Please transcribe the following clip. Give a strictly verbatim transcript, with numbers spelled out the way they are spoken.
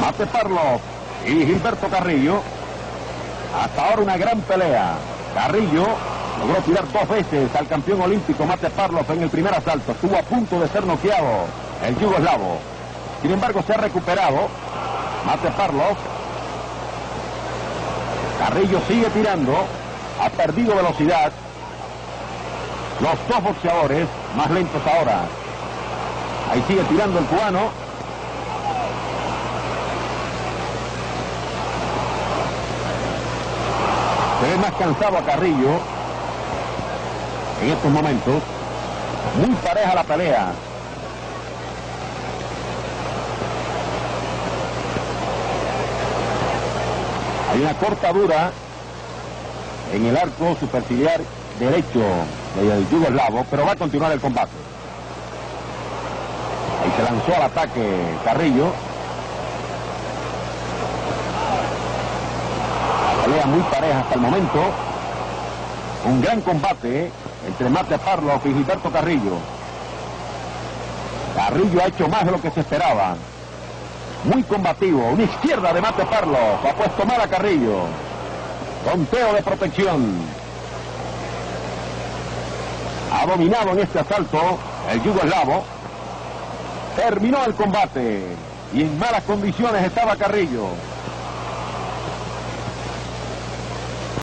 Mate Parlov y Gilberto Carrillo. Hasta ahora una gran pelea. Carrillo logró tirar dos veces al campeón olímpico Mate Parlov en el primer asalto. Estuvo a punto de ser noqueado el yugoslavo. Sin embargo, se ha recuperado Mate Parlov. Carrillo sigue tirando. Ha perdido velocidad. Los dos boxeadores más lentos ahora. Ahí sigue tirando el cubano. Se ve más cansado a Carrillo en estos momentos. Muy pareja la pelea. Hay una cortadura en el arco superciliar derecho del yugoslavo, pero va a continuar el combate. Ahí se lanzó al ataque Carrillo. Pelea muy pareja hasta el momento. Un gran combate entre Mate Parlov y Gilberto Carrillo. Carrillo ha hecho más de lo que se esperaba. Muy combativo. Una izquierda de Mate Parlov. Ha puesto mal a Carrillo. Conteo de protección. Ha dominado en este asalto el yugoslavo. Terminó el combate. Y en malas condiciones estaba Carrillo.